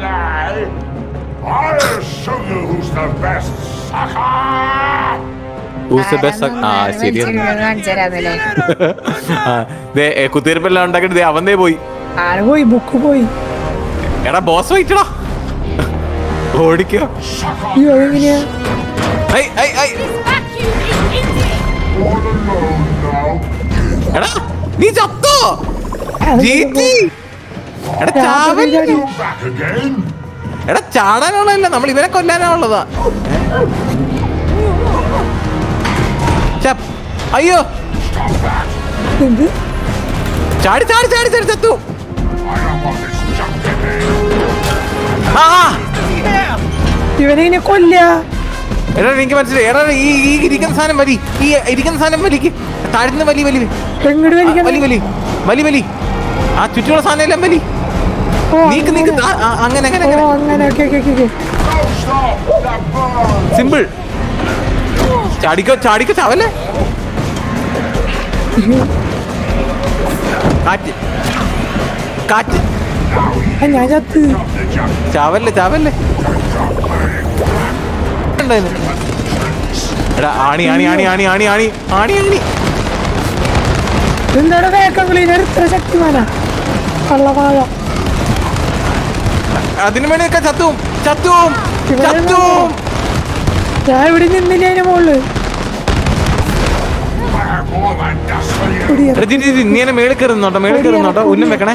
ആ ശരി. കുത്തിരിപ്പെല്ലാം ഉണ്ടാക്കിട്ട് അവന്തേ പോയി. പോയി ബുക്ക് പോയി. എടാ ബോസ് പോയിട്ടടാ. ഓടിക്കോ. അയ്യോ എങ്ങനെയാ? എടാ നീ ചത്തോ? എടാ ചാടാനുള്ളതല്ല, നമ്മൾ ഇവനെ കൊല്ലാനുള്ളതാ. അയ്യോ ചാടി ചാടി ചാടി ചാടി ചത്തു. ഇവനെ കൊല്ല. എടാ എനിക്ക് മനസ്സിലായി. എടാ ഈ ഈ ഇരിക്കുന്ന സാധനം വലി, ഈ ഇരിക്കുന്ന സാധനം വലിക്ക്, താഴ്ന്ന വലി വലി എങ്ങോട്ട് വലിക്കണം? വലി വലി വലി വലി ആ ചുറ്റുമുള്ള സാധനം എല്ലാം വലി. നീക്ക് നീക്ക് അങ്ങനെ അങ്ങനെ അങ്ങനെ. സിമ്പിൾ. ചാടിക്കോ ചാടിക്കോ ചാവല്ലേ. കാറ്റ് കാറ്റ്. ഞാൻ ചത്ത്. ചാവല്ലേ ചാവല്ലേ. എടാ ആണി ആണി ആണി ആണി ആണി ആണി ആണി ആണി. എന്താണ് വേക്കം ക്ലീനർ ഇത്ര ശക്തിമാനാ? കള്ളവാഴ. അതിനു വേണ്ടിയൊക്കെ ചത്തും ചത്തും ചത്തും. ഞാൻ ഇവിടെ നിന്നില്ല അതിന്റെ മുകളില്. നീ എന്നെ മേളിൽ കയറുന്നോട്ടോ, മേളിൽ കയറുന്നോട്ടോ. ഉന്നം വെക്കണേ.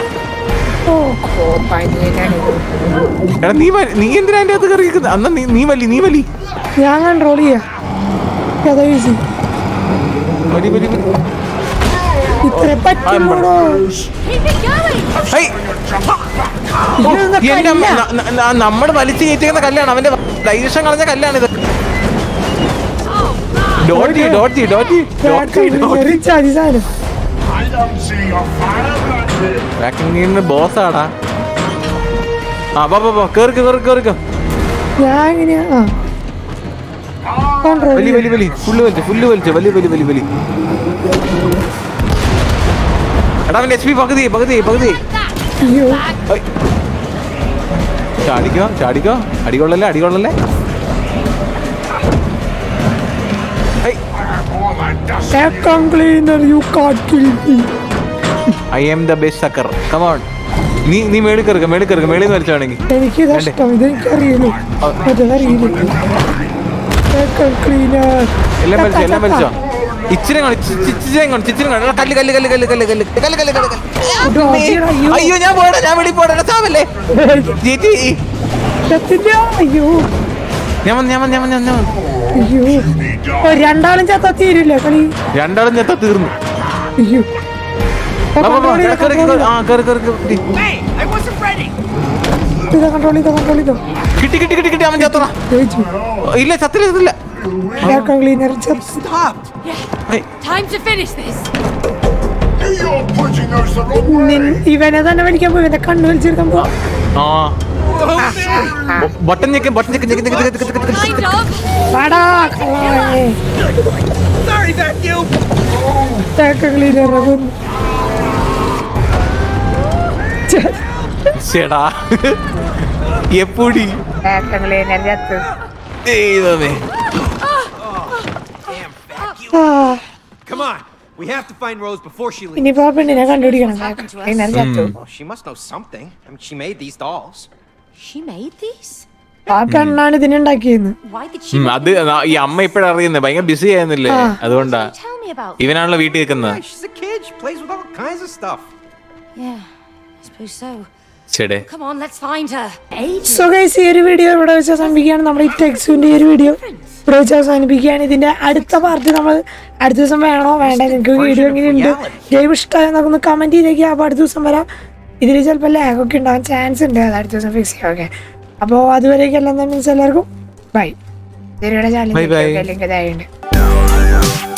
എടാ നീ നീ എന്തിനാ എന്റെ അകത്ത് കയറിയിരിക്കുന്നത്? അന്ന് നീ നീ വലി നീ വലി. ഞാൻ കൺട്രോൾ ചെയ്യാ. വലി വലി വലി. ഇത്ര പറ്റുമ്പോഴോ നമ്മള് വലിച്ചു കയറ്റിക്കുന്ന കല്ലാണ്. അവന്റെ ഡൈജഷൻ കളഞ്ഞ കല്ലാണ് ഇത്. ഡോട്ടി ഡോട്ടി ഡോട്ടി ബോസ് ആടാ. ആ ബാ ബാ കേറിക്കോ കേറിക്കോ കേറിക്കോ. ഞാൻ എങ്ങനെയാ വലി വലി വലി ഫുള്ള് വലിച്ചു ഫുള്ള് വലിച്ചു വലി വലി വലി വലി. എടാ അവന്റെ എച്ച് പി പകുതി പകുതി പകുതി. ചാടിക്കോ ചാടിക്കോ. അടികൊള്ളല്ലേ അടികൊള്ളല്ലേ. I am the best sucker. Come on. നീ നീ മേളിൽ കയറുക മേളിൽ കയറുക മേളിൽ നിന്ന് വലിച്ചാണെങ്കിൽ. എനിക്ക് ഇഷ്ടം. ഇതെനിക്കറിയുന്നു. എല്ലാം വലിച്ചോ എല്ലാം വലിച്ചോ. ഇച്ചിരി കല്ല് കല്ല് കല്ല് കല്ല് കല്ല് കല്ല് കല്ല് കല്ല് കല്ല്. അയ്യോ ഞാൻ പോടാ ഞാൻ വെളി പോടാ സാവല്ലേ. അയ്യോ ഞാൻ വന്ന് ഞാൻ വന്ന് ഞാൻ വന്ന് ഞാൻ വന്ന്. അയ്യോ രണ്ടാളും ചത്താ തീരില്ല കളി. രണ്ടാളും ചത്താ തീർന്നു. അയ്യോ കൺട്രോൾ ചെയ്തോ കൺട്രോൾ ചെയ്തോ. കിട്ടി കിട്ടി കിട്ടി കിട്ടി. അവൻ ചത്തറ. ഇല്ല ചത്തില്ല. ഇവനെ തന്നെ മേടിക്കാൻ പോയി. ഇവന്റെ കണ്ണ് വലിച്ചെടുക്കാൻ പോവാ. ബട്ടൺ ഞെക്ക് ബട്ടൺ ഞെക്ക് ഞെക്ക് ഞെക്ക് ഞെക്ക്. ചേടാ എപ്പൊടി ദൈവമേ. Come on, we have to find Rose before she leaves. ഇനിയിപ്പോ പെണ്ണിനെ കണ്ടുപിടിക്കണം. Oh, she must know something. I mean, she made these dolls. She made these? ആ പെണ്ണാണ് ഇതിനുണ്ടാക്കിയെന്ന്. Why did she? അത് ഈ അമ്മ ഇപ്പഴറിയുന്നത് ഭയങ്കര ബിസി ആയിരുന്നില്ലേ, അതുകൊണ്ടാ. Tell me about. ഇവനാണല്ലോ വീട്ടിൽ നിൽക്കുന്നത്. Yeah, she's a kid. She plays with all kinds of stuff. Yeah, I suppose so. ചേടേ Come on, let's find her. So guys, ഈ ഒരു വീഡിയോ ഇവിടെ വെച്ച് അവസാനിപ്പിക്കുകയാണ്. നമ്മുടെ ഈ ടെക്സുവിന്റെ ഈ ഒരു വീഡിയോ ഇവിടെ വെച്ച് അവസാനിപ്പിക്കുകയാണ്. ഇതിന്റെ അടുത്ത പാർട്ട് നമ്മൾ അടുത്ത ദിവസം വേണോ വേണ്ട, നിങ്ങൾക്ക് വീഡിയോ എങ്ങനെയുണ്ട്, ഗെയിം ഇഷ്ടമായോ എന്നൊക്കെ ഒന്ന് കമന്റ് ചെയ്തേക്കുക. അപ്പോൾ അടുത്ത ദിവസം വരാം. ഇതിൽ ചിലപ്പോൾ ലാഗൊക്കെ ഉണ്ടാകാൻ ചാൻസ് ഉണ്ട്, അത് അടുത്ത ദിവസം ഫിക്സ് ചെയ്യാം. ഓക്കെ, അപ്പോൾ അതുവരേക്കെല്ലാം മീൻസ് എല്ലാവർക്കും ബൈ. Channel link ഇതായുണ്ട്.